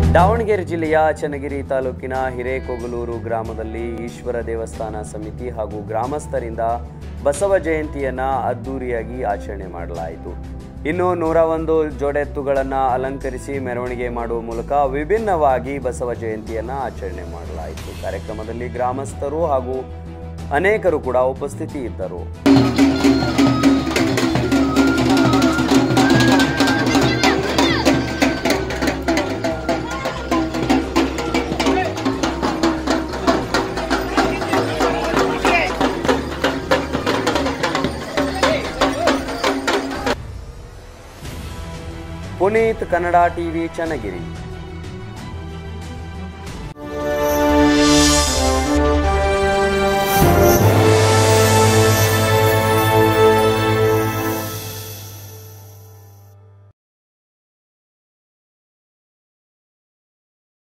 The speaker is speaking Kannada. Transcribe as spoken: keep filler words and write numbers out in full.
ದಾವಣಗೆರೆ ಜಿಲ್ಲೆಯ ಚನ್ನಗಿರಿ ತಾಲೂಕಿನ ಹಿರೇಕೊಗಲೂರು ಗ್ರಾಮದಲ್ಲಿ ಈಶ್ವರ ದೇವಸ್ಥಾನ ಸಮಿತಿ ಹಾಗೂ ಗ್ರಾಮಸ್ಥರಿಂದ ಬಸವ ಜಯಂತಿಯನ್ನು ಅದ್ದೂರಿಯಾಗಿ ಆಚರಣೆ ಮಾಡಲಾಯಿತು. ಇನ್ನು ನೂರ ಒಂದು ಜೋಡೆತ್ತುಗಳನ್ನು ಅಲಂಕರಿಸಿ ಮೆರವಣಿಗೆ ಮಾಡುವ ಮೂಲಕ ವಿಭಿನ್ನವಾಗಿ ಬಸವ ಜಯಂತಿಯನ್ನು ಆಚರಣೆ ಮಾಡಲಾಯಿತು. ಕಾರ್ಯಕ್ರಮದಲ್ಲಿ ಗ್ರಾಮಸ್ಥರು ಹಾಗೂ ಅನೇಕರು ಕೂಡ ಉಪಸ್ಥಿತಿ ಇದ್ದರು. ಪುನೀತ್, ಕನ್ನಡ ಟಿವಿ, ಚನ್ನಗಿರಿ.